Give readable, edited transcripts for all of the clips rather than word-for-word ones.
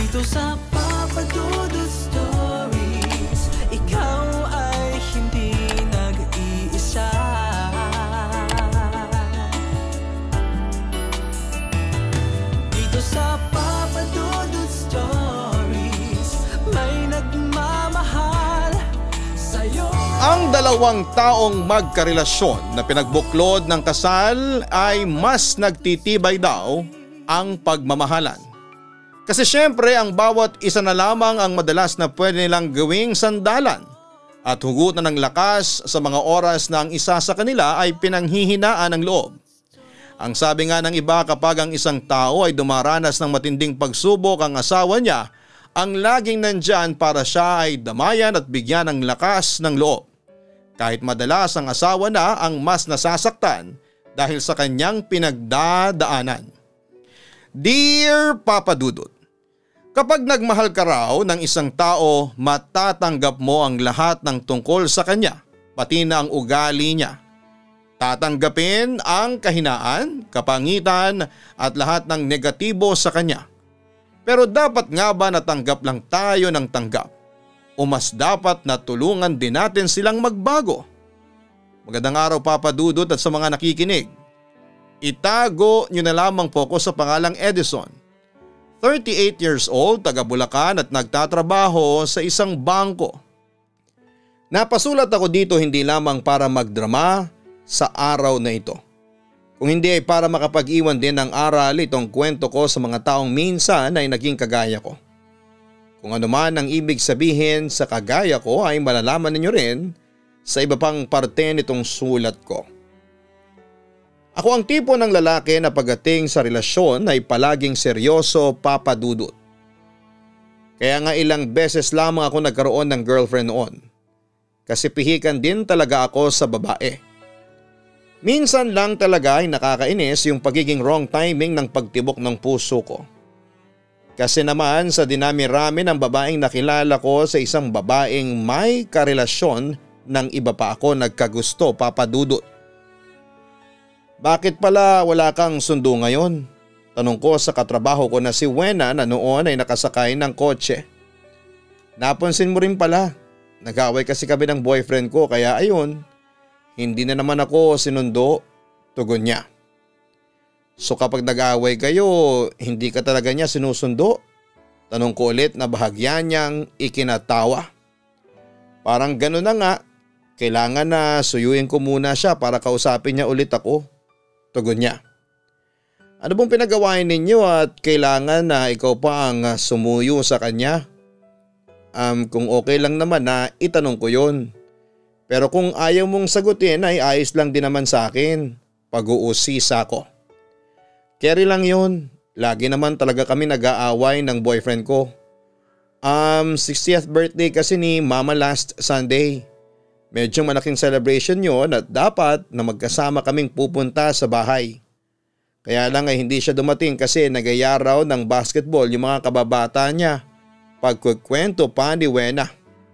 Dito sa Papa Dudut Stories, ikaw ay hindi nag-iisa. Dito sa Papa Dudut Stories, may nagmamahal sa'yo. Ang dalawang taong magkarelasyon na pinagbuklod ng kasal ay mas nagtitibay daw ang pagmamahalan. Kasi syempre ang bawat isa na lamang ang madalas na pwede nilang gawing sandalan at hugutan ng lakas sa mga oras na ang isa sa kanila ay pinanghihinaan ng loob. Ang sabi nga ng iba, kapag ang isang tao ay dumaranas ng matinding pagsubok, ang asawa niya ang laging nandyan para siya ay damayan at bigyan ng lakas ng loob. Kahit madalas ang asawa na ang mas nasasaktan dahil sa kanyang pinagdadaanan. Dear Papa Dudut, kapag nagmahal ka raw ng isang tao, matatanggap mo ang lahat ng tungkol sa kanya, pati na ang ugali niya. Tatanggapin ang kahinaan, kapangitan at lahat ng negatibo sa kanya. Pero dapat nga ba natanggap lang tayo ng tanggap? O mas dapat na tulungan din natin silang magbago? Magandang araw Papa Dudut at sa mga nakikinig. Itago nyo na lamang po ko sa pangalang Edison. 38 years old, taga Bulacan at nagtatrabaho sa isang bangko. Napasulat ako dito hindi lamang para magdrama sa araw na ito. Kung hindi ay para makapag-iwan din ng aral itong kwento ko sa mga taong minsan ay naging kagaya ko. Kung ano man ang ibig sabihin sa kagaya ko ay malalaman ninyo rin sa iba pang parte nitong sulat ko. Ako ang tipo ng lalaki na pagdating sa relasyon ay palaging seryoso, Papa Dudut. Kaya nga ilang beses lamang ako nagkaroon ng girlfriend noon. Kasi pihikan din talaga ako sa babae. Minsan lang talaga ay nakakainis yung pagiging wrong timing ng pagtibok ng puso ko. Kasi naman sa dinami-rami ng babaeng nakilala ko sa isang babaeng may karelasyon ng iba pa ako nagkagusto, Papa Dudut. Bakit pala wala kang sundo ngayon? Tanong ko sa katrabaho ko na si Wena na noon ay nakasakay ng kotse. Napansin mo rin pala, nag-away kasi kami ng boyfriend ko kaya ayun, hindi na naman ako sinundo, tugon niya. So kapag nag-away kayo, hindi ka talaga niya sinusundo? Tanong ko ulit na bahagyan niyang ikinatawa. Parang gano'n na nga, kailangan na suyuin ko muna siya para kausapin niya ulit ako. Tugon niya. Ano bang pinagawain ninyo at kailangan na ikaw pa ang sumuyo sa kanya? Kung okay lang naman na itanong ko yon. Pero kung ayaw mong sagutin ay ayos lang din naman sa akin. Pag-uusisa ko. Carry lang yon. Lagi naman talaga kami nag-aaway ng boyfriend ko. 60th birthday kasi ni Mama last Sunday. Medyo malaking celebration yon at dapat na magkasama kaming pupunta sa bahay. Kaya lang ay hindi siya dumating kasi nagaya raw ng basketball yung mga kababata niya. Pagkukwento pa ni Wena.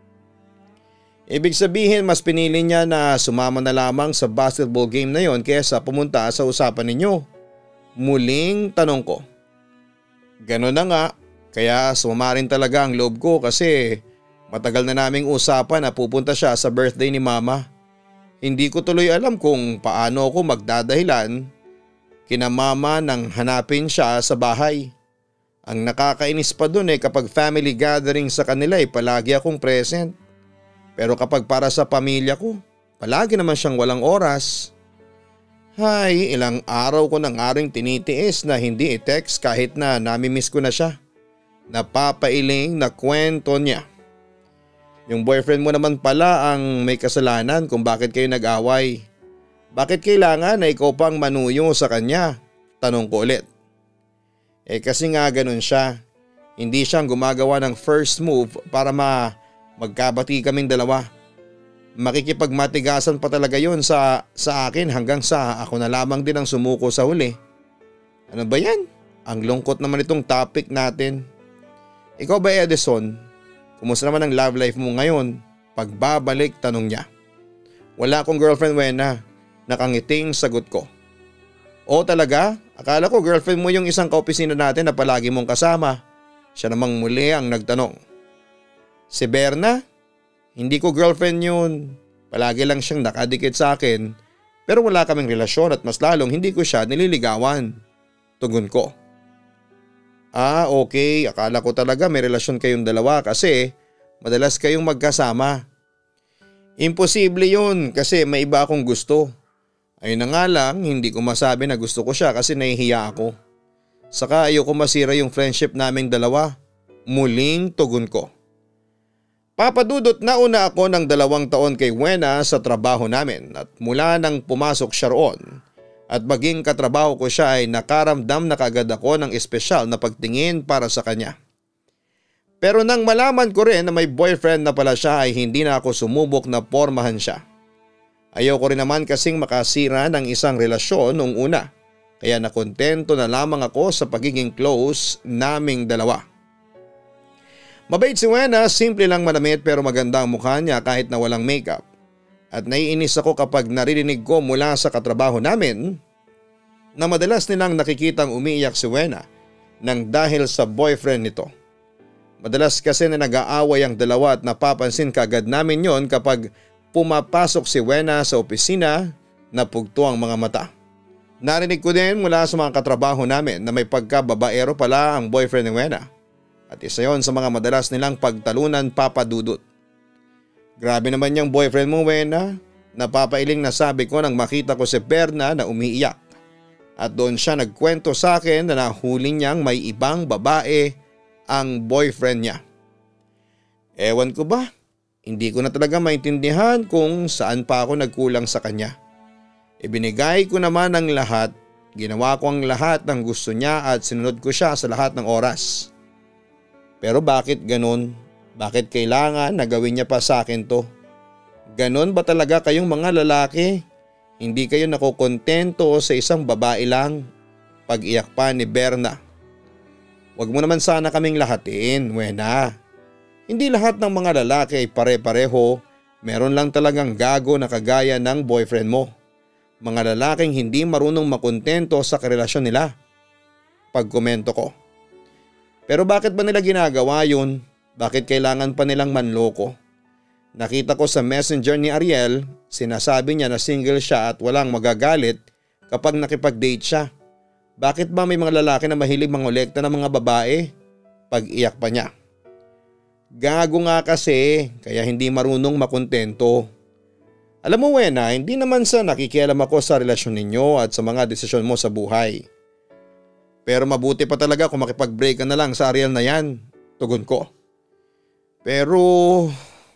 Ibig sabihin mas pinili niya na sumama na lamang sa basketball game na yon kaysa pumunta sa usapan ninyo. Muling tanong ko. Ganon na nga, kaya sumama rin talaga ang loob ko kasi matagal na naming usapan na pupunta siya sa birthday ni Mama. Hindi ko tuloy alam kung paano ako magdadahilan kina Mama nang hanapin siya sa bahay. Ang nakakainis pa dun kapag family gathering sa kanila palagi akong present. Pero kapag para sa pamilya ko, palagi naman siyang walang oras. Hay, ilang araw ko nang aring tinitiis na hindi i-text kahit na namimiss ko na siya. Napapailing na kwento niya. Yung boyfriend mo naman pala ang may kasalanan kung bakit kayo nag-away. Bakit kailangan na ikaw pang manuyo sa kanya? Tanong ko ulit. Kasi nga ganun siya. Hindi siyang gumagawa ng first move para magkabati kaming dalawa. Makikipagmatigasan pa talaga yun sa akin hanggang sa ako na lamang din ang sumuko sa huli. Ano ba yan? Ang lungkot naman itong topic natin. Ikaw ba Edison? Kumusta naman ang love life mo ngayon? Pagbabalik tanong niya. Wala akong girlfriend Wena. Nakangiting sagot ko. O talaga? Akala ko girlfriend mo yung isang kaopisina natin na palagi mong kasama. Siya namang muli ang nagtanong. Si Berna? Hindi ko girlfriend yun. Palagi lang siyang nakadikit sa akin pero wala kaming relasyon at mas lalong hindi ko siya nililigawan. Tugon ko. Ah, okay. Akala ko talaga may relasyon kayong dalawa kasi madalas kayong magkasama. Imposible yun kasi may iba akong gusto. Ayun na nga lang, hindi ko masabi na gusto ko siya kasi nahihiya ako. Saka ayoko masira yung friendship naming dalawa. Muling tugon ko. Papadudot na una ako ng 2 taon kay Wena sa trabaho namin at mula nang pumasok siya roon at maging katrabaho ko siya ay nakaramdam na kaagad ako ng espesyal na pagtingin para sa kanya. Pero nang malaman ko rin na may boyfriend na pala siya ay hindi na ako sumubok na pormahan siya. Ayoko rin naman kasing makasira ng isang relasyon noong una kaya nakontento na lamang ako sa pagiging close naming dalawa. Mabait si Wena, simple lang manamit pero maganda ang mukha niya kahit na walang makeup. At naiinis ako kapag naririnig ko mula sa katrabaho namin na madalas nilang nakikitang umiiyak si Wena nang dahil sa boyfriend nito. Madalas kasi na nag-aaway ang dalawa at napapansin kaagad namin yon kapag pumapasok si Wena sa opisina na pugto ang mga mata. Narinig ko din mula sa mga katrabaho namin na may pagkababaero pala ang boyfriend ni Wena. At isa yon sa mga madalas nilang pagtalunan, papadudot. Grabe naman yung boyfriend mo, Wena. Napapailing na sabi ko nang makita ko si Berna na umiiyak. At doon siya nagkwento sa akin na nahuli niyang may ibang babae ang boyfriend niya. Ewan ko ba? Hindi ko na talaga maintindihan kung saan pa ako nagkulang sa kanya. Ibinigay ko naman ang lahat. Ginawa ko ang lahat ng gusto niya at sinunod ko siya sa lahat ng oras. Pero bakit ganun? Bakit kailangan na gawin niya pa sa akin to? Ganon ba talaga kayong mga lalaki? Hindi kayo nakokontento sa isang babae lang? Pag-iyak pa ni Berna. Huwag mo naman sana kaming lahatin, Wena. Hindi lahat ng mga lalaki ay pare-pareho. Meron lang talagang gago na kagaya ng boyfriend mo. Mga lalaking hindi marunong makontento sa karelasyon nila. Pagkomento ko. Pero bakit ba nila ginagawa yun? Bakit kailangan pa nilang manloko? Nakita ko sa messenger ni Ariel, sinasabi niya na single siya at walang magagalit kapag nakipag-date siya. Bakit ba may mga lalaki na mahilig mangolekta ng mga babae? Pag-iyak pa niya. Gago nga kasi, kaya hindi marunong makontento. Alam mo, Wena, hindi naman sa nakikialam ako sa relasyon ninyo at sa mga desisyon mo sa buhay. Pero mabuti pa talaga kung makipag-break ka na lang sa Ariel na yan, tugon ko. Pero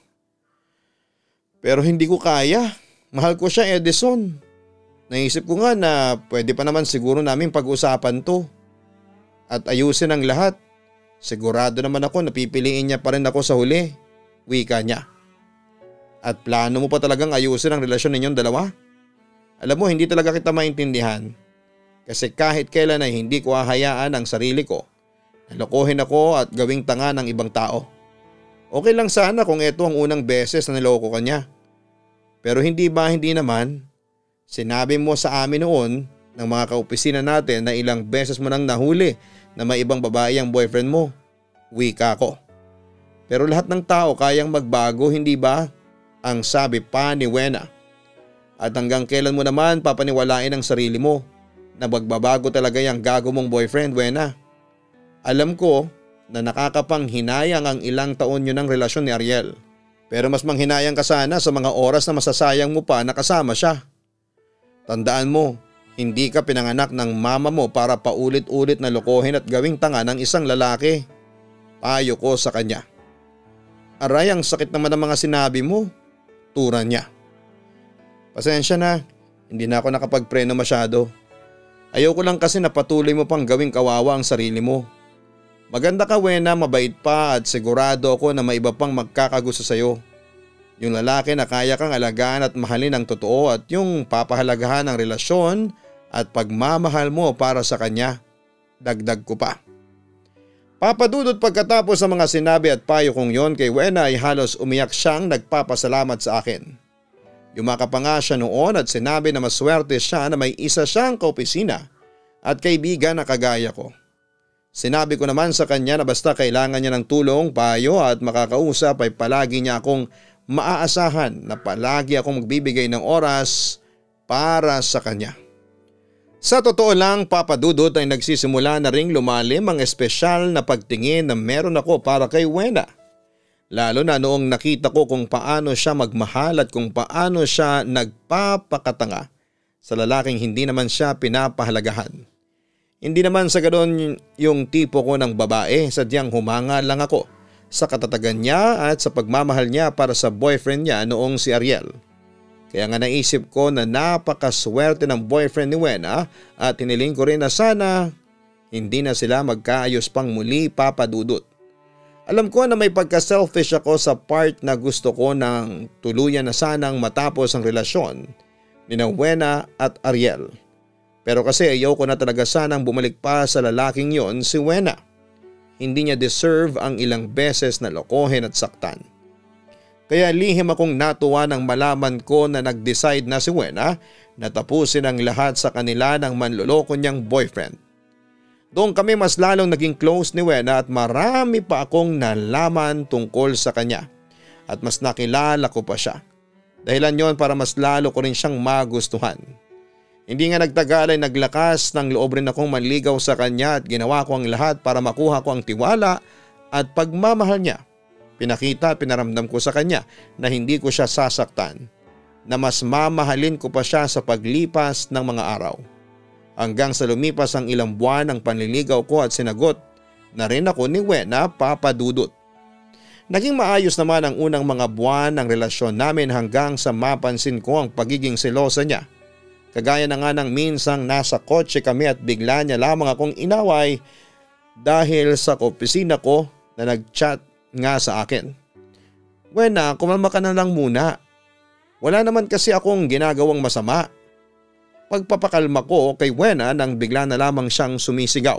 hindi ko kaya. Mahal ko siya, Edison. Naisip ko nga na pwede pa naman siguro namin pag-usapan to. At ayusin ang lahat. Sigurado naman ako na pipiliin niya pa rin ako sa huli. Wika niya. At plano mo pa talagang ayusin ang relasyon ninyong dalawa? Alam mo, hindi talaga kita maintindihan. Kasi kahit kailan ay hindi ko hahayaan ang sarili ko. Nalokohin ako at gawing tanga ng ibang tao. Okay lang sana kung ito ang unang beses na niloko ka niya. Pero hindi naman. Sinabi mo sa amin noon ng mga kaopisina natin na ilang beses mo nang nahuli na may ibang babae ang boyfriend mo. Wika ko. Pero lahat ng tao kayang magbago, hindi ba? Ang sabi pa ni Wena. At hanggang kailan mo naman papaniwalain ang sarili mo na magbabago talaga yung gago mong boyfriend, Wena? Alam ko na nakakapanghinayang ang ilang taon yun ng relasyon ni Ariel. Pero mas manghinayang ka sana sa mga oras na masasayang mo pa na kasama siya. Tandaan mo, hindi ka pinanganak ng mama mo para paulit-ulit na lokohin at gawing tanga ng isang lalaki. Payo ko sa kanya. Aray, ang sakit naman ng mga sinabi mo. Turan niya. Pasensya na, hindi na ako nakapagpreno masyado. Ayoko lang kasi na patuloy mo pang gawing kawawa ang sarili mo. Maganda ka, Wena, mabait pa at sigurado ako na may iba pang magkakagusto sa'yo. Yung lalaki na kaya kang alagaan at mahalin ng totoo at yung papahalagahan ng relasyon at pagmamahal mo para sa kanya. Dagdag ko pa. Papadudot pagkatapos sa mga sinabi at payo kong yon kay Wena ay halos umiyak siyang nagpapasalamat sa akin. Yumaka pa nga siya noon at sinabi na maswerte siya na may isa siyang kaopisina at kaibigan na kagaya ko. Sinabi ko naman sa kanya na basta kailangan niya ng tulong, payo at makakausap ay palagi niya akong maaasahan na palagi akong magbibigay ng oras para sa kanya. Sa totoo lang, Papa Dudut, ay nagsisimula na ring lumalim ang espesyal na pagtingin na meron ako para kay Wena. Lalo na noong nakita ko kung paano siya magmahal at kung paano siya nagpapakatanga sa lalaking hindi naman siya pinapahalagahan. Hindi naman sa ganoon yung tipo ko ng babae, sadyang humanga lang ako sa katatagan niya at sa pagmamahal niya para sa boyfriend niya noong si Ariel. Kaya nga naisip ko na napakaswerte ng boyfriend ni Wena at hiniling ko rin na sana hindi na sila magkaayos pang muli, Papa Dudut. Alam ko na may pagka-selfish ako sa part na gusto ko ng tuluyan na sanang matapos ang relasyon ni Wena at Ariel. Pero kasi ayaw ko na talaga sanang bumalik pa sa lalaking yon, si Wena. Hindi niya deserve ang ilang beses na lokohin at saktan. Kaya lihim akong natuwa nang malaman ko na nag-decide na si Wena na tapusin ang lahat sa kanila ng manloloko niyang boyfriend. Doon kami mas lalong naging close ni Wena at marami pa akong nalaman tungkol sa kanya. At mas nakilala ko pa siya. Dahilan yon para mas lalo ko rin siyang magustuhan. Hindi nga nagtagal ay naglakas ng loob rin akong manligaw sa kanya at ginawa ko ang lahat para makuha ko ang tiwala at pagmamahal niya. Pinakita at pinaramdam ko sa kanya na hindi ko siya sasaktan, na mas mamahalin ko pa siya sa paglipas ng mga araw. Hanggang sa lumipas ang ilang buwan ng panliligaw ko at sinagot na rin ako ni Wena, Papa Dudut. Naging maayos naman ang unang mga buwan ng relasyon namin hanggang sa mapansin ko ang pagiging selosa niya. Kagaya na nga ng minsang nasa kotse kami at bigla niya lamang akong inaway dahil sa opisina ko na nag-chat nga sa akin. Wena, kumalma ka na lang muna. Wala naman kasi akong ginagawang masama. Pagpapakalma ko kay Wena nang bigla na lamang siyang sumisigaw.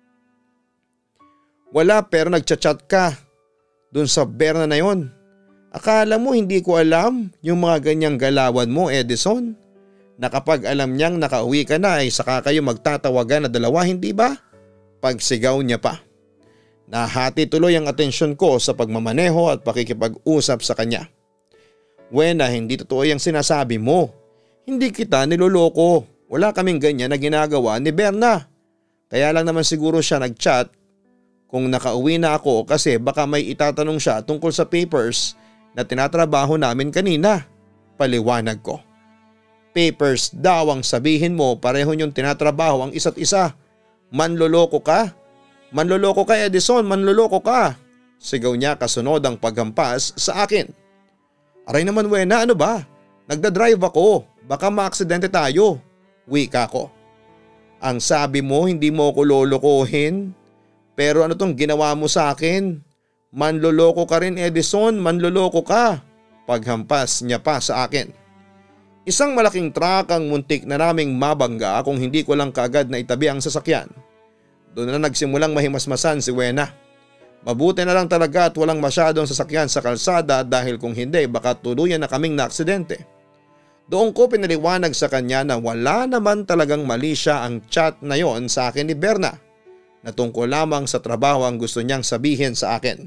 Wala, pero nagchat-chat ka dun sa Berna na yon. Akala mo hindi ko alam yung mga ganyang galawan mo, Edison? Na kapag alam niyang nakauwi ka na ay saka kayo magtatawagan na dalawa, hindi ba? Pagsigaw niya pa. Nahati tuloy ang atensyon ko sa pagmamaneho at pakikipag-usap sa kanya. Wena, hindi totoo yung sinasabi mo. Hindi kita niloloko. Wala kaming ganyan na ginagawa ni Berna. Kaya lang naman siguro siya nag-chat kung nakauwi na ako kasi baka may itatanong siya tungkol sa papers na tinatrabaho namin kanina. Paliwanag ko. Papers daw ang sabihin mo, pareho niyong tinatrabaho ang isa't isa. Manloloko ka? Manloloko ka, Edison, manloloko ka. Sigaw niya kasunod ang paghampas sa akin. Aray naman, Wena, ano ba? Nagdadrive ako, baka maaksidente tayo. Wika ko. Ang sabi mo hindi mo ko lolokohin. Pero ano tong ginawa mo sa akin? Manloloko ka rin, Edison, manloloko ka. Paghampas niya pa sa akin. Isang malaking truck ang muntik na naming mabangga kung hindi ko lang kaagad na itabi ang sasakyan. Doon na nagsimulang mahimasmasan si Wena. Mabuti na lang talaga at walang masyadong sasakyan sa kalsada dahil kung hindi baka tuluyan na kaming naaksidente. Doon ko pinaliwanag sa kanya na wala naman talagang mali siya ang chat na yon sa akin ni Berna na tungkol lamang sa trabaho ang gusto niyang sabihin sa akin.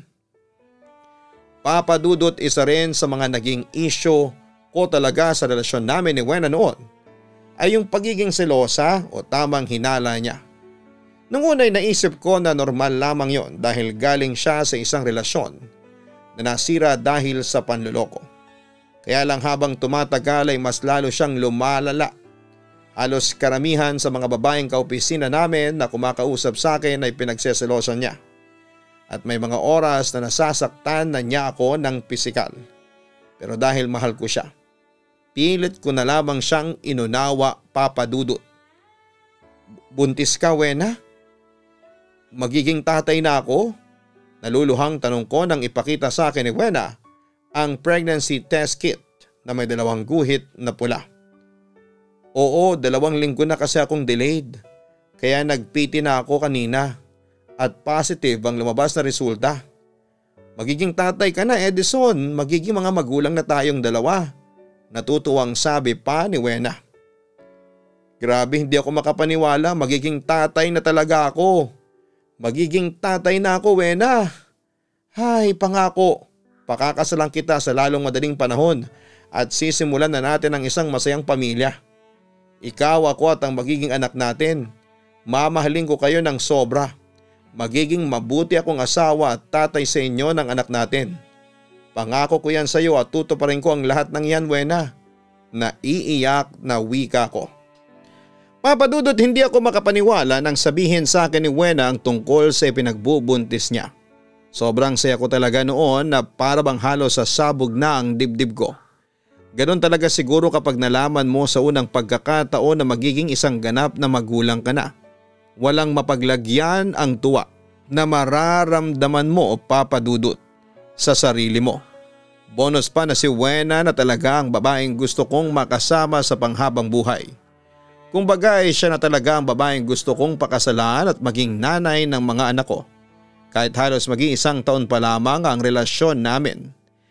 Papa Dudut, isa rin sa mga naging issue ko talaga sa relasyon namin ni Wena noon ay yung pagiging selosa o tamang hinala niya. Nung una'y naisip ko na normal lamang yon dahil galing siya sa isang relasyon na nasira dahil sa panloloko. Kaya lang habang tumatagal ay mas lalo siyang lumalala. Halos karamihan sa mga babaeng kaopisina namin na kumakausap sa akin ay pinagseselosan niya. At may mga oras na nasasaktan na niya ako ng pisikal. Pero dahil mahal ko siya, pilit ko na lamang siyang inunawa, Papa Dudut. Buntis ka, Wena? Magiging tatay na ako? Naluluhang tanong ko nang ipakita sa akin ni Wena ang pregnancy test kit na may 2 guhit na pula. Oo, 2 linggo na kasi akong delayed. Kaya nag-PT na ako kanina at positive ang lumabas na resulta. Magiging tatay ka na, Edison. Magiging mga magulang na tayong 2. Natutuwang sabi pa ni Wena. Grabe, hindi ako makapaniwala. Magiging tatay na talaga ako. Magiging tatay na ako, Wena. Hay, pangako. Pakakasalan kita sa lalong madaling panahon at sisimulan na natin ang isang masayang pamilya. Ikaw, ako at ang magiging anak natin. Mamahalin ko kayo ng sobra. Magiging mabuti akong asawa at tatay sa inyo ng anak natin. Pangako ko yan sa iyo at tutuparin ko ang lahat ng yan, Wena. Naiiyak na wika ko. Papa Dudut, hindi ako makapaniwala nang sabihin sa akin ni Wena ang tungkol sa ipinagbubuntis niya. Sobrang saya ko talaga noon na para bang halos sa sabog na ang dibdib ko. Ganon talaga siguro kapag nalaman mo sa unang pagkakataon na magiging isang ganap na magulang ka na. Walang mapaglagyan ang tuwa na mararamdaman mo, Papa Dudut, sa sarili mo. Bonus pa na si Wena na talaga ang babaeng gusto kong makasama sa panghabang buhay. Kung bagay siya na talaga ang babaeng gusto kong pakasalan at maging nanay ng mga anak ko. Kahit halos maging 1 taon pa lamang ang relasyon namin.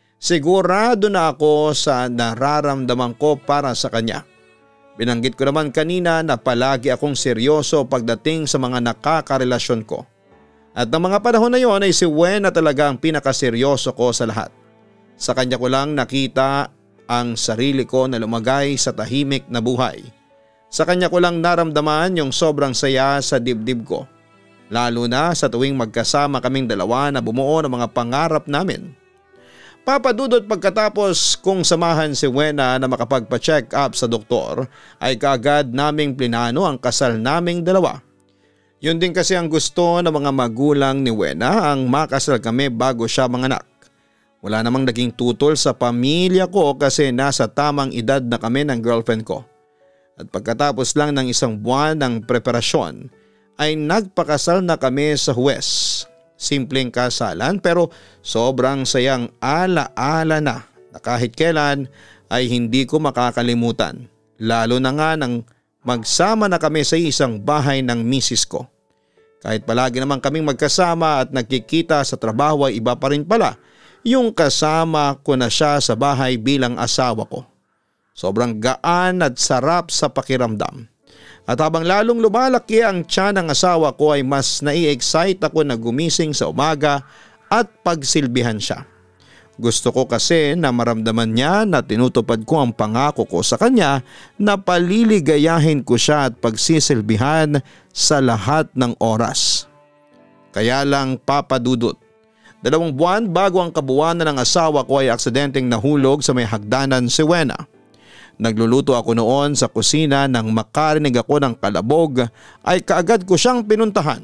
Sigurado na ako sa nararamdaman ko para sa kanya. Binanggit ko naman kanina na palagi akong seryoso pagdating sa mga nakakarelasyon ko. At ng mga panahon na yon ay si Wena talaga ang pinakaseryoso ko sa lahat. Sa kanya ko lang nakita ang sarili ko na lumagay sa tahimik na buhay. Sa kanya ko lang naramdaman yung sobrang saya sa dibdib ko. Lalo na sa tuwing magkasama kaming dalawa na bumuo ng mga pangarap namin. Papa Dudut, pagkatapos kung samahan si Wena na makapagpa-check up sa doktor ay kaagad naming plinano ang kasal naming dalawa. Yun din kasi ang gusto ng mga magulang ni Wena, ang makasal kami bago siya manganak. Wala namang naging tutol sa pamilya ko kasi nasa tamang edad na kami ng girlfriend ko. At pagkatapos lang ng 1 buwan ng preparasyon ay nagpakasal na kami sa huwes. Simpleng kasalan pero sobrang sayang ala-ala na kahit kailan ay hindi ko makakalimutan. Lalo na nga nang magsama na kami sa isang bahay ng misis ko. Kahit palagi naman kaming magkasama at nagkikita sa trabaho ay iba pa rin pala yung kasama ko na siya sa bahay bilang asawa ko. Sobrang gaan at sarap sa pakiramdam. At habang lalong lumalaki ang tiyan ng asawa ko ay mas nai-excite ako na gumising sa umaga at pagsilbihan siya. Gusto ko kasi na maramdaman niya na tinutupad ko ang pangako ko sa kanya na paliligayahin ko siya at pagsisilbihan sa lahat ng oras. Kaya lang, Papa Dudut, 2 buwan bago ang kabuwanan ng asawa ko ay aksidenteng nahulog sa may hagdanan si Wena. Nagluluto ako noon sa kusina nang makarinig ako ng kalabog ay kaagad ko siyang pinuntahan.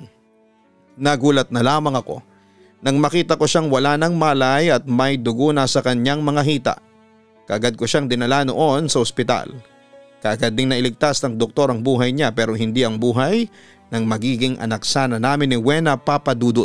Nagulat na lamang ako nang makita ko siyang wala ng malay at may dugo na sa kanyang mga hita. Kaagad ko siyang dinala noon sa ospital. Kaagad ding nailigtas ng doktor ang buhay niya pero hindi ang buhay ng magiging anak sana namin ni Wena, Papa Dudut.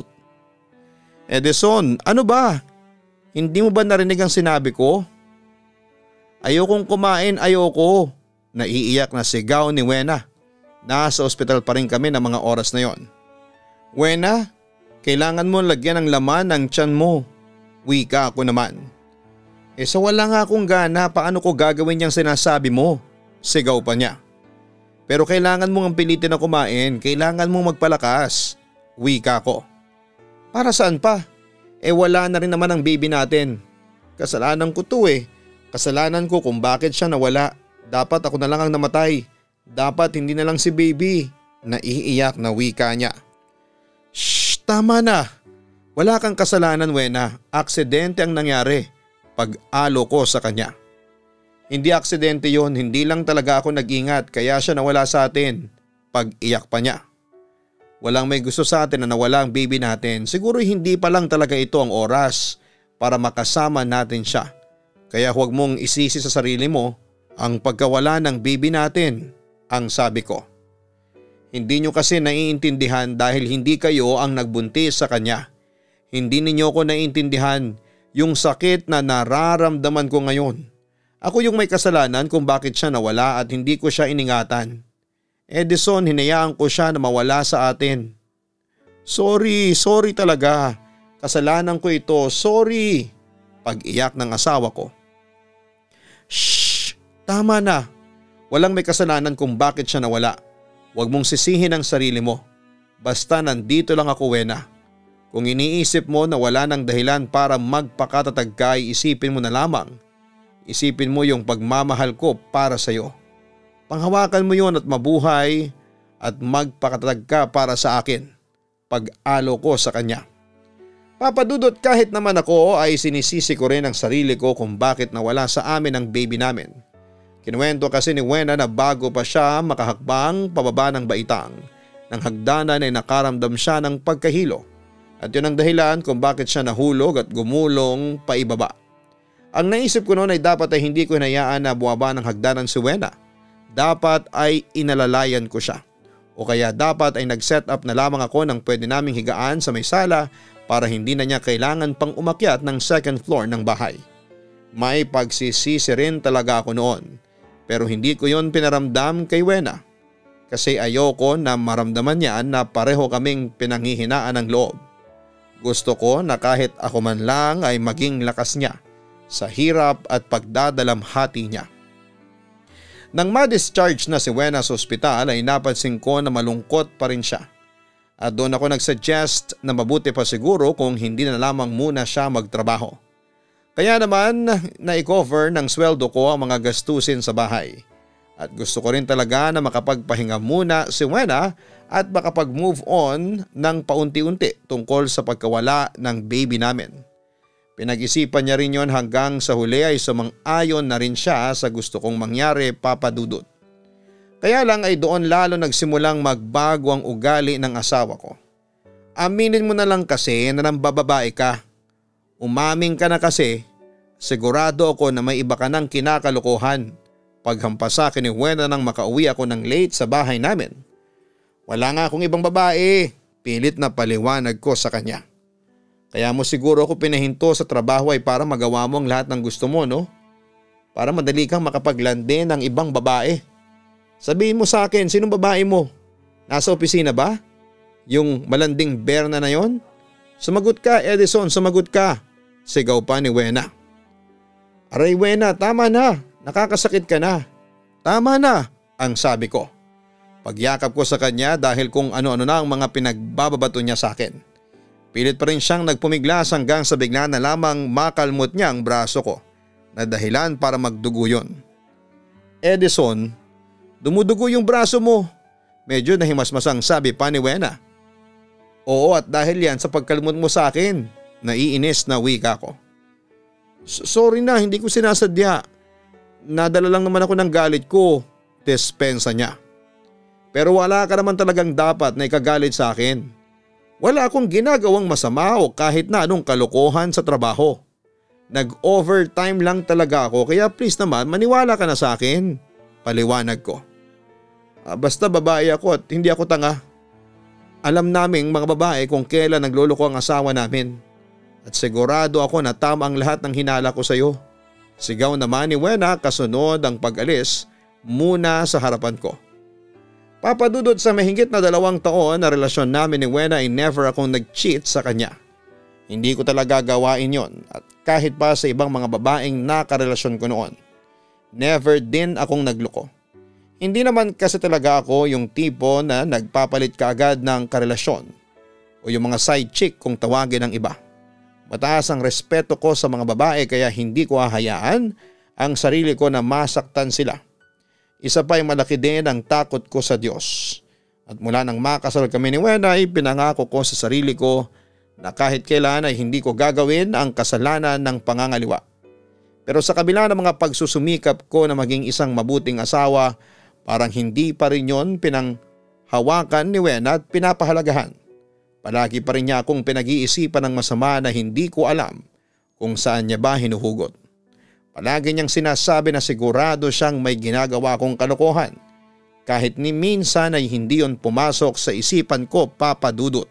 Edison, ano ba? Hindi mo ba narinig ang sinabi ko? Ayokong kumain, ayoko. Naiiyak na sigaw ni Wena. Nasa ospital pa rin kami ng mga oras na yon. Wena, kailangan mo lagyan ng laman ng tiyan mo. Wika ako naman. Sa wala nga akong gana, paano ko gagawin yung sinasabi mo? Sigaw pa niya. Pero kailangan mong ang pilitin na kumain, kailangan mong magpalakas. Wika ko. Para saan pa? Wala na rin naman ang baby natin. Kasalanan ko to Kasalanan ko kung bakit siya nawala. Dapat ako na lang ang namatay. Dapat hindi na lang si baby. Naiiyak na wika niya. Shh, tama na. Wala kang kasalanan, Wena. Aksidente ang nangyari. Pag-alo ko sa kanya. Hindi aksidente yon, hindi lang talaga ako nag-ingat kaya siya nawala sa atin. Pag-iyak pa niya. Walang may gusto sa atin na nawala ang baby natin. Siguro hindi pa lang talaga ito ang oras para makasama natin siya. Kaya huwag mong isisi sa sarili mo ang pagkawala ng baby natin, ang sabi ko. Hindi nyo kasi naiintindihan dahil hindi kayo ang nagbuntis sa kanya. Hindi ninyo ko naiintindihan yung sakit na nararamdaman ko ngayon. Ako yung may kasalanan kung bakit siya nawala at hindi ko siya iningatan. Edison, hinayaan ko siya na mawala sa atin. Sorry talaga. Kasalanan ko ito, sorry. Pag-iyak ng asawa ko. Shh! Tama na. Walang may kasalanan kung bakit siya nawala. Huwag mong sisihin ang sarili mo. Basta nandito lang ako, Wena. Kung iniisip mo na wala nang dahilan para magpakatatag ka, isipin mo na lamang. Isipin mo yung pagmamahal ko para sa iyo. Panghawakan mo yon at mabuhay at magpakatatag ka para sa akin. Pag-alo ko sa kanya. Papa Dudut, kahit naman ako ay sinisisi ko rin ang sarili ko kung bakit nawala sa amin ang baby namin. Kinuwento kasi ni Wena na bago pa siya makahakbang pababa ng baitang, ng hagdanan ay nakaramdam siya ng pagkahilo. At yun ang dahilan kung bakit siya nahulog at gumulong paibaba. Ang naisip ko noon ay dapat ay hindi ko hinayaan na buwaba ng hagdanan si Wena. Dapat ay inalalayan ko siya. O kaya dapat ay nag-set up na lamang ako ng pwede naming higaan sa may sala para hindi na niya kailangan pang umakyat ng second floor ng bahay. May pagsisisi rin talaga ako noon. Pero hindi ko yon pinaramdam kay Wena. Kasi ayoko na maramdaman niya na pareho kaming pinanghihinaan ng loob. Gusto ko na kahit ako man lang ay maging lakas niya sa hirap at pagdadalamhati niya. Nang ma-discharge na si Wena sa ospital ay napansin ko na malungkot pa rin siya. At doon ako nagsuggest na mabuti pa siguro kung hindi na lamang muna siya magtrabaho. Kaya naman na-cover ng sweldo ko ang mga gastusin sa bahay. At gusto ko rin talaga na makapagpahinga muna si Wena at makapag-move on ng paunti-unti tungkol sa pagkawala ng baby namin. Pinag-isipan niya rin yon hanggang sa huli ay sumang-ayon na rin siya sa gusto kong mangyari, Papa Dudut. Kaya lang ay doon lalo nagsimulang magbago ang ugali ng asawa ko. Aminin mo na lang kasi na nambababae ka. Umaming ka na kasi, sigurado ako na may iba ka ng kinakalokohan. Paghampas sa akin ni Wena nang makauwi ako ng late sa bahay namin. Wala nga akong ibang babae, pilit na paliwanag ko sa kanya. Kaya mo siguro ako pinahinto sa trabaho ay para magawa mo ang lahat ng gusto mo, no? Para madali kang makapaglande ng ibang babae. Sabihin mo sa akin, sinong babae mo? Nasa opisina ba? Yung malanding Berna na yon? Sumagot ka, Edison, sumagot ka. Sigaw pa ni Wena. Aray Wena, tama na. Nakakasakit ka na. Tama na, ang sabi ko. Pagyakap ko sa kanya dahil kung ano-ano na ang mga pinagbababato niya sa akin. Pilit pa rin siyang nagpumiglas hanggang sa bigla na lamang makalmot niya ang braso ko na dahilan para magdugo yun. Edison, dumudugo yung braso mo. Medyo nahimasmasang sabi pa ni Wena. Oo, at dahil yan sa pagkalmot mo sa akin, naiinis na wika ko. Sorry na, hindi ko sinasadya. Nadala lang naman ako ng galit ko, dispensa niya. Pero wala ka naman talagang dapat na ikagalit sa akin. Wala akong ginagawang masama o kahit na anong kalokohan sa trabaho. Nag-overtime lang talaga ako kaya please naman maniwala ka na sa akin. Paliwanag ko. Basta babae ako at hindi ako tanga. Alam naming mga babae kung kailan nagloloko ang asawa namin. At sigurado ako na tama ang lahat ng hinala ko sa iyo. Sigaw naman ni Wena kasunod ang pag-alis muna sa harapan ko. Papa Dudut, sa mahigit na 2 taon na relasyon namin ni Wena ay never akong nag-cheat sa kanya. Hindi ko talaga gawain yon at kahit pa sa ibang mga babaeng nakarelasyon ko noon. Never din akong nagloko. Hindi naman kasi talaga ako yung tipo na nagpapalit kaagad ng karelasyon o yung mga side chick kung tawagin ng iba. Mataas ang respeto ko sa mga babae kaya hindi ko hahayaan ang sarili ko na masaktan sila. Isa pa ay malaki din ang takot ko sa Diyos. At mula nang makasal kami ni Wena ay pinangako ko sa sarili ko na kahit kailan ay hindi ko gagawin ang kasalanan ng pangangaliwa. Pero sa kabila ng mga pagsusumikap ko na maging isang mabuting asawa, parang hindi pa rin yon pinanghawakan ni Wena at pinapahalagahan. Palagi pa rin niya akong pinag-iisipan ng masama na hindi ko alam kung saan niya ba hinuhugot. Palagi niyang sinasabi na sigurado siyang may ginagawa kong kalokohan. Kahit ni minsan ay hindi yon pumasok sa isipan ko, Papa Dudut.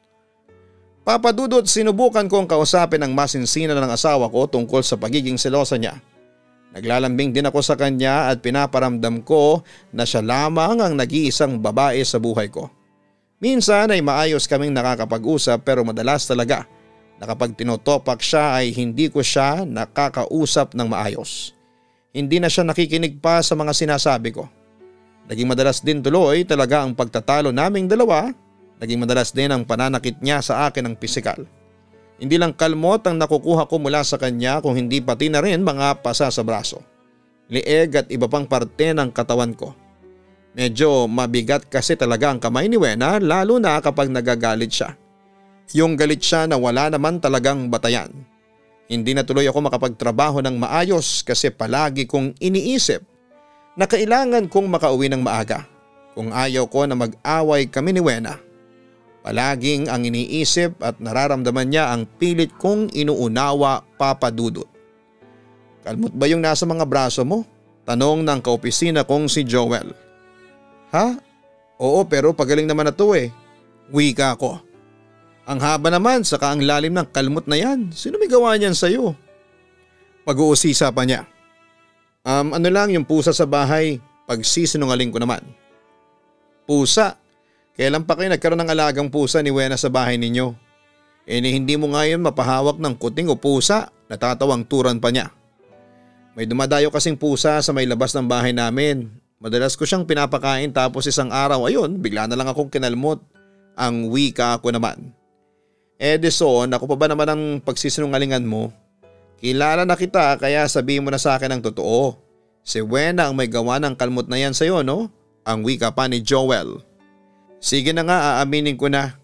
Papa Dudut, sinubukan kong kausapin ang masinsina ng asawa ko tungkol sa pagiging selosa niya. Naglalambing din ako sa kanya at pinaparamdam ko na siya lamang ang nag-iisang babae sa buhay ko. Minsan ay maayos kaming nakakapag-usap pero madalas talaga na kapag tinotopak siya ay hindi ko siya nakakausap ng maayos. Hindi na siya nakikinig pa sa mga sinasabi ko. Naging madalas din tuloy talaga ang pagtatalo naming dalawa Naging madalas din ang pananakit niya sa akin ng pisikal. Hindi lang kalmot ang nakukuha ko mula sa kanya kung hindi pati na rin mga pasa sa braso, lieg at iba pang parte ng katawan ko. Medyo mabigat kasi talaga ang kamay ni Wena lalo na kapag nagagalit siya. Yung galit siya na wala naman talagang batayan. Hindi na tuloy ako makapagtrabaho ng maayos kasi palagi kong iniisip na kailangan kong makauwi ng maaga kung ayaw ko na mag-away kami ni Wena. Palaging ang iniisip at nararamdaman niya ang pilit kong inuunawa, Papa Dudut. Kalmot ba yung nasa mga braso mo? Tanong ng kaopisina kong si Joel. Ha? Oo, pero pagaling naman na to eh. Wika ko. Ang haba naman saka ang lalim ng kalmot na yan. Sino may gawa niyan sa'yo? Pag-uusisa pa niya. Ano lang yung pusa sa bahay, pagsisinungaling ko naman. Pusa? Kailan pa kayo nagkaroon ng alagang pusa ni Wena sa bahay ninyo? Hindi mo ngayon mapahawak ng kuting o pusa, natatawang turan pa niya. May dumadayo kasing pusa sa may labas ng bahay namin. Madalas ko siyang pinapakain tapos isang araw ayun bigla na lang akong kinalmot. Ang wika ko naman. Edison, ako pa ba naman ang pagsisinungalingan mo? Kilala na kita kaya sabihin mo na sa akin ang totoo. Si Wena ang may gawa ng kalmot na yan sa'yo, no? Ang wika pa ni Joel. Sige na nga, aaminin ko na.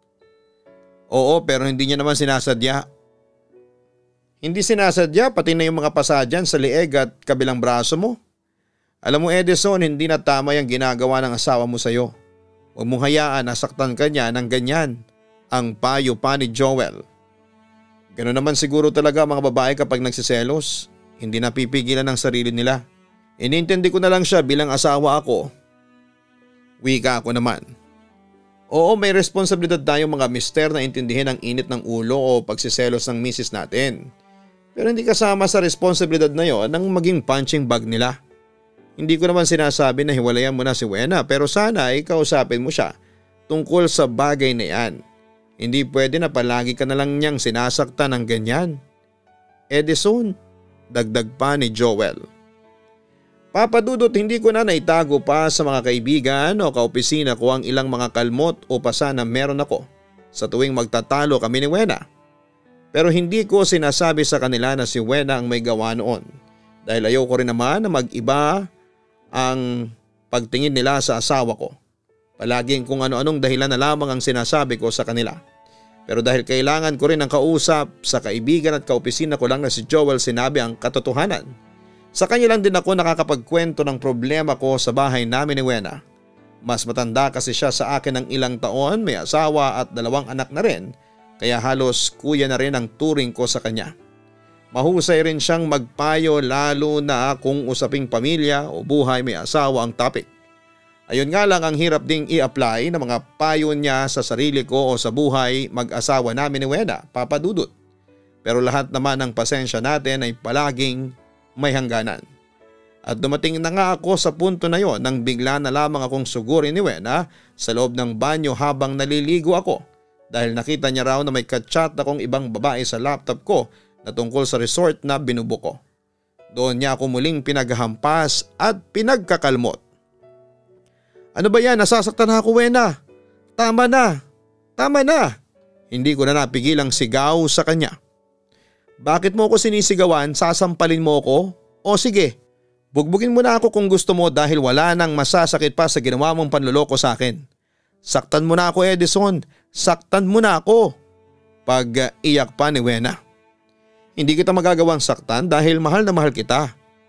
Oo, pero hindi niya naman sinasadya. Hindi sinasadya pati na yung mga pasa dyan sa lieg at kabilang braso mo. Alam mo Edison, hindi na tama yung ginagawa ng asawa mo sa'yo. Huwag mong hayaan na saktan ka niya ng ganyan. Ang payo pa ni Joel. Ganoon naman siguro talaga mga babae kapag nagsiselos. Hindi napipigilan ng sarili nila. Inintindi ko na lang siya bilang asawa ako. Wika ako naman. Oo, may responsibilidad tayong mga mister na intindihin ang init ng ulo o pagsiselos ng misis natin. Pero hindi kasama sa responsibilidad na yon ang maging punching bag nila. Hindi ko naman sinasabi na hiwalayan mo na si Wena pero sana ay kausapin mo siya tungkol sa bagay na yan. Hindi pwede na palagi ka na lang niyang sinasaktan ng ganyan. Edison, dagdag pa ni Joel. Papa Dudut, hindi ko na naitago pa sa mga kaibigan o kaopisina ko ang ilang mga kalmot o pasa na meron ako sa tuwing magtatalo kami ni Wena. Pero hindi ko sinasabi sa kanila na si Wena ang may gawa noon dahil ayaw ko rin naman na mag-iba ang pagtingin nila sa asawa ko. Palaging kung ano-anong dahilan na lamang ang sinasabi ko sa kanila. Pero dahil kailangan ko rin ng kausap sa kaibigan at kaopisina ko lang na si Joel sinabi ang katotohanan. Sa kanya lang din ako nakakapagkwento ng problema ko sa bahay namin ni Wena. Mas matanda kasi siya sa akin ng ilang taon, may asawa at 2 anak na rin, kaya halos kuya na rin ang turing ko sa kanya. Mahusay rin siyang magpayo lalo na kung usaping pamilya o buhay may asawa ang topic. Ayun nga lang ang hirap ding i-apply ng mga payo niya sa sarili ko o sa buhay mag-asawa namin ni Wena, Papa Dudut. Pero lahat naman ng pasensya natin ay palaging may hangganan. At dumating na nga ako sa punto na yon nang bigla na lamang akong sugurin ni Wena sa loob ng banyo habang naliligo ako dahil nakita niya raw na may kachat akong ibang babae sa laptop ko na tungkol sa resort na binubuko. Doon niya ako muling pinaghampas at pinagkakalmot. Ano ba yan? Nasasaktan na ako, Wena. Tama na. Tama na. Hindi ko na napigil ang sigaw sa kanya. Bakit mo ako sinisigawan? Sasampalin mo ako? O sige, bugbugin mo na ako kung gusto mo dahil wala nang masasakit pa sa ginawa mong panloloko sa akin. Saktan mo na ako Edison, saktan mo na ako. Pag-iyak pa ni Wena. Hindi kita magagawang saktan dahil mahal na mahal kita.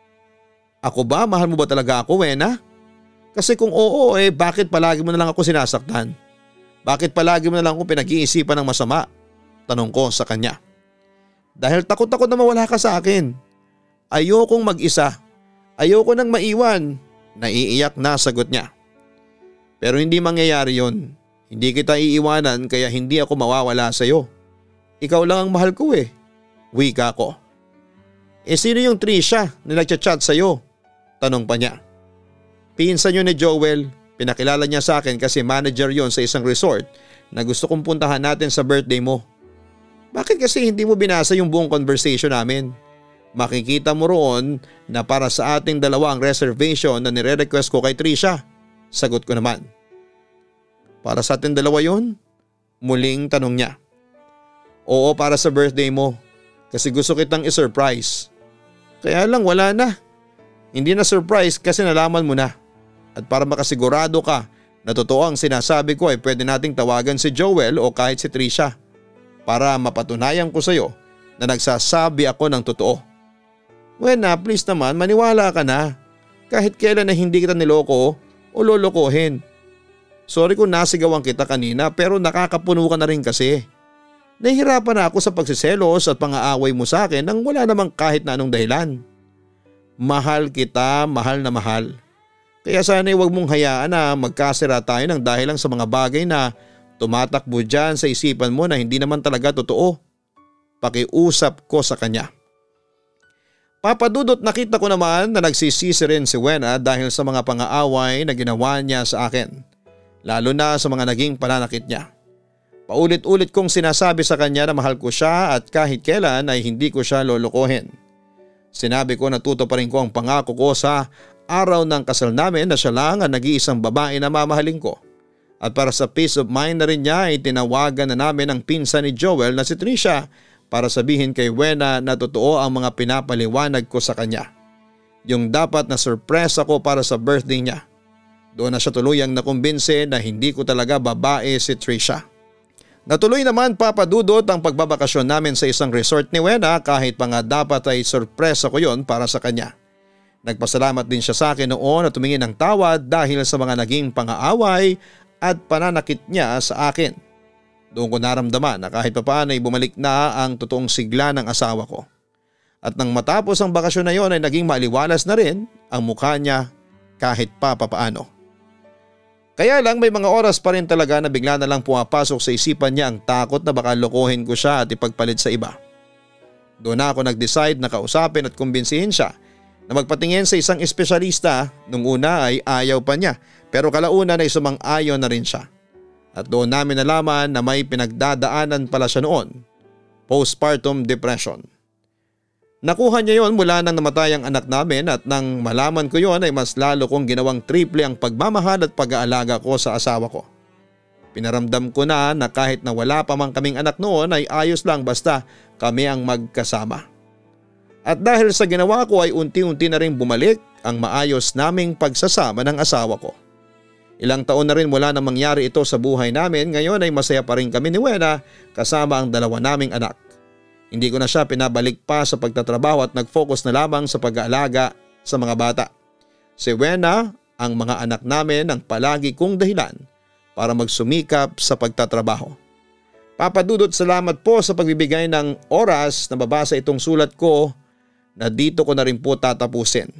Ako ba? Mahal mo ba talaga ako Wena? Kasi kung oo bakit palagi mo na lang ako sinasaktan? Bakit palagi mo na lang ako pinag-iisipan ng masama? Tanong ko sa kanya. Dahil takot-takot na mawala ka sa akin. Ayokong mag-isa. Ayoko nang maiwan. Naiiyak na sagot niya. Pero hindi mangyayari yon. Hindi kita iiwanan kaya hindi ako mawawala sa iyo. Ikaw lang ang mahal ko Wika ko. Sino yung Trisha na nagchat-chat sa iyo? Tanong pa niya. Pinsan yun ni Joel. Pinakilala niya sa akin kasi manager yon sa isang resort na gusto kong puntahan natin sa birthday mo. Bakit kasi hindi mo binasa yung buong conversation namin? Makikita mo roon na para sa ating 2 ang reservation na nire-request ko kay Trisha. Sagot ko naman. Para sa atin dalawa yun? Muling tanong niya. Oo, para sa birthday mo. Kasi gusto kitang i-surprise. Kaya lang wala na. Hindi na surprise kasi nalaman mo na. At para makasigurado ka na totoo ang sinasabi ko ay pwede nating tawagan si Joel o kahit si Trisha para mapatunayan ko sa iyo na nagsasabi ako ng totoo. Wena, please naman maniwala ka na. Kahit kailan na hindi kita niloko o lolokohin. Sorry kung nasigawan kita kanina pero nakakapuno ka na rin kasi. Nahihirapan na ako sa pagsiselos at pang-aaway mo sa akin nang wala namang kahit na anong dahilan. Mahal kita, mahal na mahal. Kaya sana'y huwag mong hayaan na magkasira tayo ng dahil lang sa mga bagay na tumatakbo dyan sa isipan mo na hindi naman talaga totoo. Pakiusap ko sa kanya. Papadudot, nakita ko naman na nagsisisi rin si Wena dahil sa mga pang-aaway na ginawa niya sa akin. Lalo na sa mga naging pananakit niya. Paulit-ulit kong sinasabi sa kanya na mahal ko siya at kahit kailan ay hindi ko siya lolokohin. Sinabi ko na tutuparin ko ang pangako ko sa araw ng kasal namin na siya lang ang nag-iisang babae na mamahalin ko. At para sa peace of mind na rin niya ay tinawagan na namin ang pinsan ni Joel na si Trisha para sabihin kay Wena na totoo ang mga pinapaliwanag ko sa kanya. Yung dapat na surprise ako para sa birthday niya. Doon na siya tuluyang nakumbinse na hindi ko talaga babae si Trisha. Natuloy naman, papadudot, ang pagbabakasyon namin sa isang resort ni Wena kahit pa nga dapat ay sorpresa ko yon para sa kanya. Nagpasalamat din siya sa akin noon at tumingin ng tawad dahil sa mga naging pang-aaway at pananakit niya sa akin. Doon ko naramdaman na kahit papaano ay bumalik na ang totoong sigla ng asawa ko. At nang matapos ang bakasyon na yon ay naging maaliwalas na rin ang mukha niya kahit pa papaano. Kaya lang may mga oras pa rin talaga na bigla na lang pumapasok sa isipan niya ang takot na baka lokohin ko siya at ipagpalit sa iba. Doon na ako nag-decide na kausapin at kumbinsihin siya na magpatingin sa isang espesyalista. Nung una ay ayaw pa niya pero kalaunan ay sumang-ayon na rin siya. At doon namin nalaman na may pinagdadaanan pala siya noon, postpartum depression. Nakuha niya yon mula nang namatay ang anak namin at nang malaman ko yon ay mas lalo kong ginawang triple ang pagmamahal at pag-aalaga ko sa asawa ko. Pinaramdam ko na kahit na wala pa man kaming anak noon ay ayos lang basta kami ang magkasama. At dahil sa ginawa ko ay unti-unti na rin bumalik ang maayos naming pagsasama ng asawa ko. Ilang taon na rin mula na mangyari ito sa buhay namin, ngayon ay masaya pa rin kami ni Wena kasama ang dalawa naming anak. Hindi ko na siya pinabalik pa sa pagtatrabaho at nag-focus na lamang sa pag-aalaga sa mga bata. Si Wena, ang mga anak namin ang palagi kong dahilan para magsumikap sa pagtatrabaho. Papadudot, salamat po sa pagbibigay ng oras na babasa itong sulat ko na dito ko na rin po tatapusin.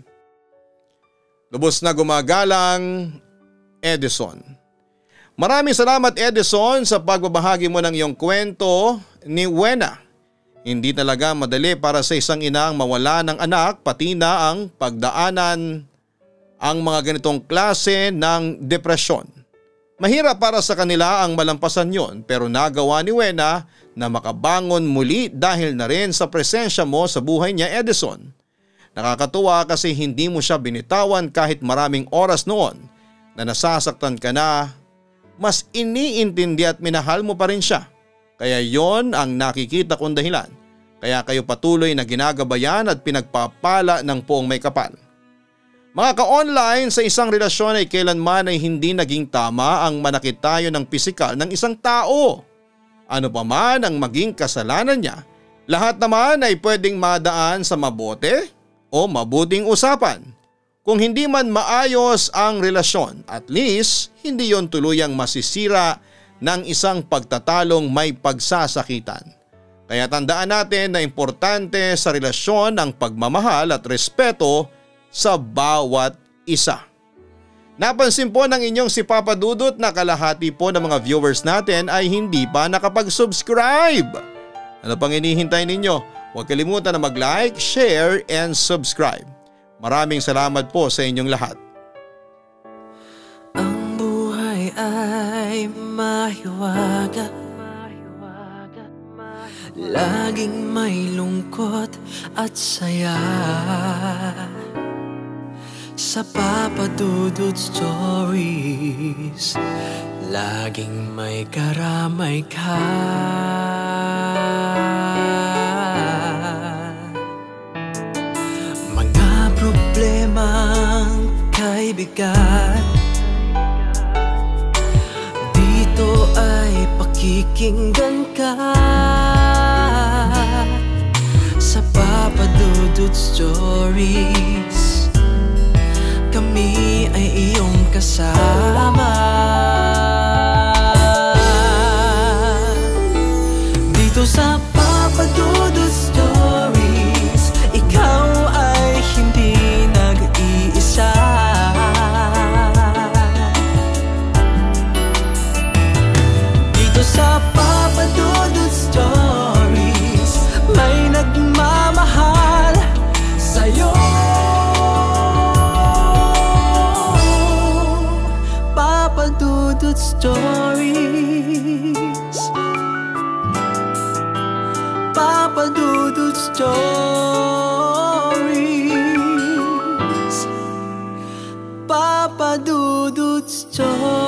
Lubos na gumagalang, Edison. Maraming salamat, Edison, sa pagbabahagi mo ng iyong kwento ni Wena. Hindi talaga madali para sa isang ina ang mawala ng anak pati na ang pagdaanan ang mga ganitong klase ng depresyon. Mahirap para sa kanila ang malampasan yon pero nagawa ni Wena na makabangon muli dahil na rin sa presensya mo sa buhay niya, Edison. Nakakatuwa kasi hindi mo siya binitawan kahit maraming oras noon na nasasaktan ka na, mas iniintindi at minahal mo pa rin siya. Kaya yon ang nakikita kong dahilan. Kaya kayo patuloy na ginagabayan at pinagpapala ng poong may kapal. Mga ka-online, sa isang relasyon ay kailanman ay hindi naging tama ang manakit tayo ng pisikal ng isang tao. Ano pa man ang maging kasalanan niya, lahat naman ay pwedeng madaan sa mabuti o mabuting usapan. Kung hindi man maayos ang relasyon, at least hindi yon tuluyang masisira ng isang pagtatalong may pagsasakitan. Kaya tandaan natin na importante sa relasyon ang pagmamahal at respeto sa bawat isa. Napansin po ng inyong si Papa Dudut na kalahati po ng mga viewers natin ay hindi pa nakapag-subscribe. Ano pang hinihintay ninyo? Huwag kalimutan na mag-like, share, and subscribe. Maraming salamat po sa inyong lahat. Ang buhay ay mahiwaga, laging may lungkot at saya. sa Papa Dudut Stories, laging may karamay ka. Mga problemang kay bigat, dito ay pakikinggan ka. Sa Papa Dudut Stories, kami ay iyong kasama. Dito sa Papa Dudut Stories, ikaw ay hindi nag-iisa. Dito sa Papa Dudut Stories, may nagmamahal sa'yo. Papa Dudut Stories, Papa Dudut Stories, Papa Dudut Stories.